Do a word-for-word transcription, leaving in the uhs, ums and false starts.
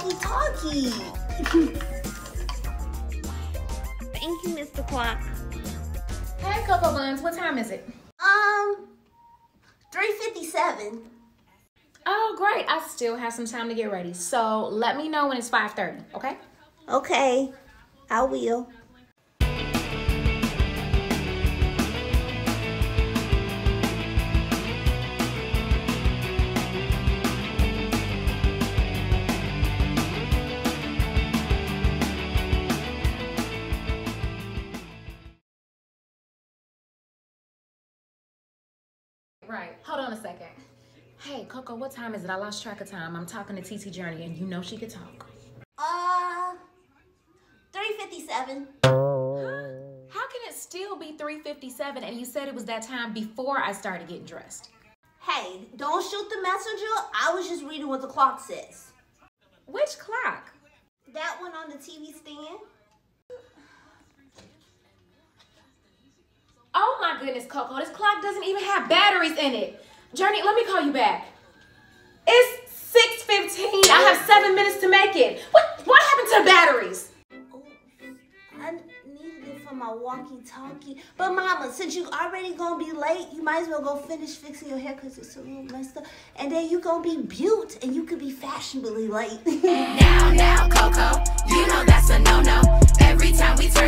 walkie-talkie. Thank you, Mister Clock. Hey, Cocoa Buns, what time is it? Um, three fifty-seven. Oh, great. I still have some time to get ready. So let me know when it's five thirty, okay? Okay, I will. Right. Hold on a second. Hey, Coco, what time is it? I lost track of time. I'm talking to T T Journey, and you know she could talk. Uh, three fifty-seven. How can it still be three fifty-seven and you said it was that time before I started getting dressed? Hey, don't shoot the messenger. I was just reading what the clock says. Which clock? That one on the T V stand. Oh my goodness, Coco, this clock doesn't even have batteries in it. Journey, let me call you back. It's six fifteen. I have seven minutes to make it. What, what happened to the batteries? Oh, I needed it for my walkie-talkie. But Mama, since you already gonna be late, you might as well go finish fixing your hair because it's a little messed up. And then you gonna be beaut and you could be fashionably late. Now, now, Coco, you know that's a no-no. Every time we talk